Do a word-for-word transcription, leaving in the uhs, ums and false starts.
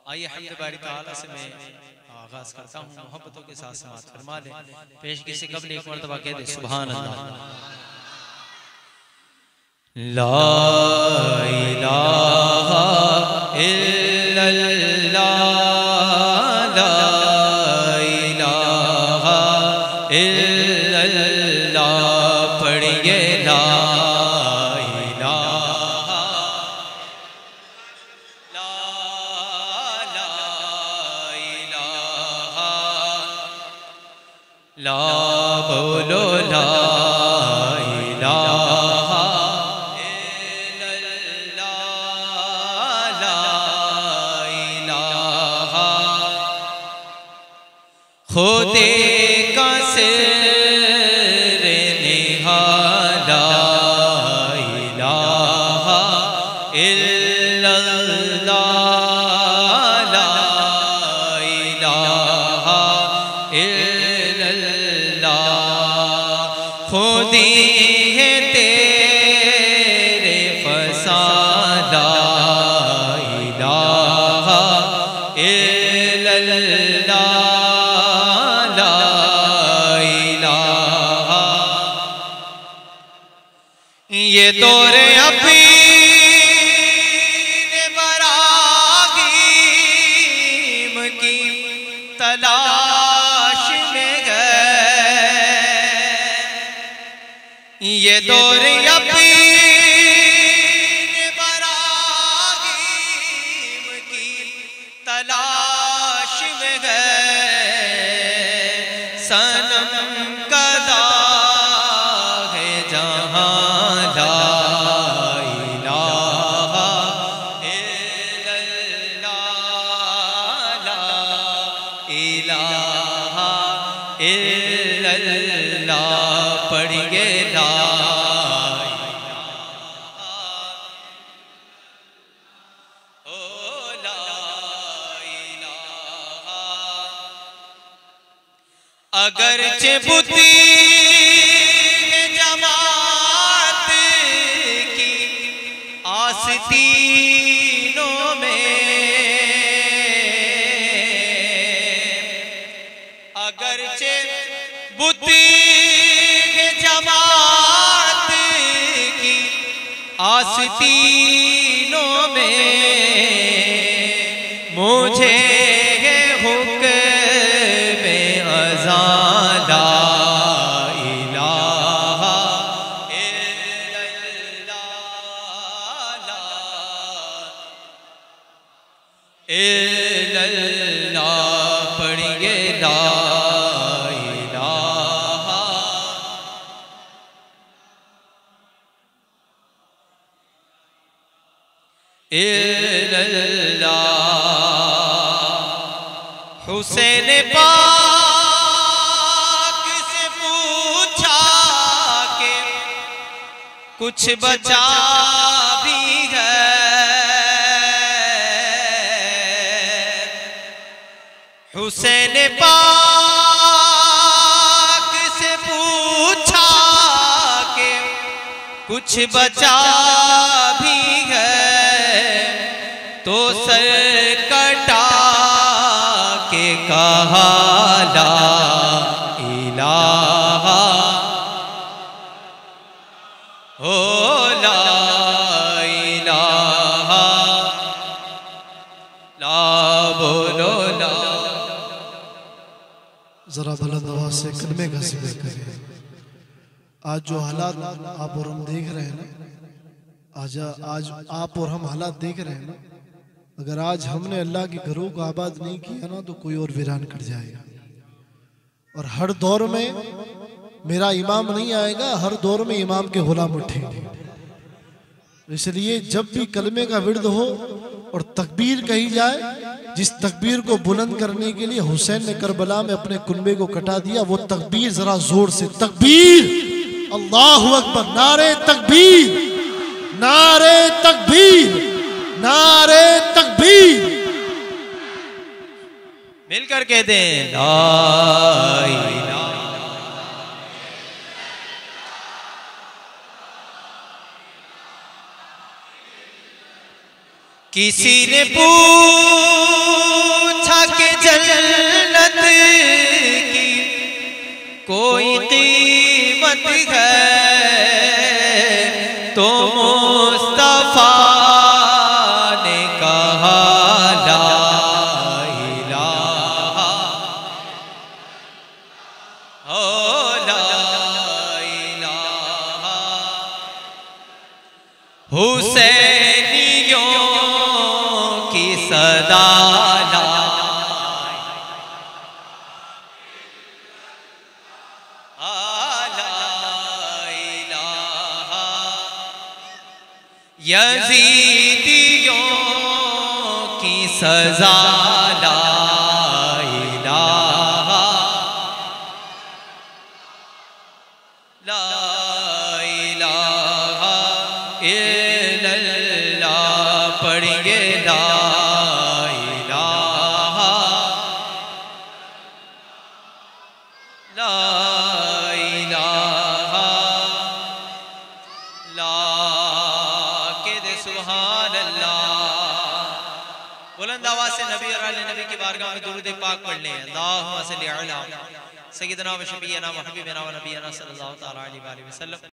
आइए हम्द बारी ताला से मैं आगाज करता हूँ, मोहब्बतों के साथ समाअत फरमा लें। पेशगी से कबल एक मरतबा कह दे सुभान अल्लाह। ला इलाहा इल्लल्लाह, ला इलाहा इल्लल्लाह, पढ़िए ला ला बोलो ला इलाहा इल्लल्लाह, ला इलाहा खुदे का सिर निहाला, इलाहा इल्लल्लाह, ला इलाहा खुदी है तेरे फसादा, इलाहा इल्लल्लाह, ला इलाहा। ये तोरे अभी बरागीम की तलाश में ये दौर यकीन बरागीम की तलाश में गए, सनम कदा है जहां, ला इलाहा इल्लल्लाह, ला इलाहा इल्लल्लाह, पढ़िए ला ओ ला इलाहा। अगरचे बुती जमात की आस्तीनों में, अगरचे बुती जमात की आस्तीनों में, मुझे हुक्म में अज़ान, ला इलाहा इल्लल्लाह, ला इल्लल्लाह, पढ़िए ला इल्लल्लाह। हुसैन पाक से पूछा कि कुछ बचा भी है, हुसैन पाक से पूछा कि कुछ बचा भी है, तो सर कटा के कहा ला इलाहा हो, ला इलाहा, ला बोलो ला। जरा बुलंद आवाज से कलमे का जिक्र करें। आज जो हालात आप और हम देख रहे हैं ना, आज आज आप और हम हालात देख रहे हैं ना, अगर आज हमने अल्लाह के घरों को आबाद नहीं किया ना, तो कोई और वीरान कर जाएगा। और हर दौर में मेरा इमाम नहीं आएगा, हर दौर में इमाम के गुलाम उठेंगे। इसलिए जब भी कलमे का विर्द हो और तकबीर कही जाए, जिस तकबीर को बुलंद करने के लिए हुसैन ने करबला में अपने कुनबे को कटा दिया, वो तकबीर जरा जोर से, तकबीर, अल्लाहु अकबर, नारे तकबीर, नारे तकबीर, नारे तकबीर, मिलकर कहते हैं ला इलाहा। किसी ने पूछा जन्नत की कोई कीमत है तो मुस्तफा ने कहा ला इलाहा ओ ला इलाहा। हुसैनियों की सदा यजीदियों की सजा ला इलाहा ला इलाहा इल्लल्लाह पढ़िए ला इलाहा ला इलाहा ला सुभान अल्लाह। बुलंद आवाज से नबी और आले नबी की बारगाह में दुरूद पाक पढ़ लें। अल्लाहुम्मा सल्ली अला सय्यिदना व शफीना व हबीबना व नबीना सल्लल्लाहु तआला अलैहि वसल्लम।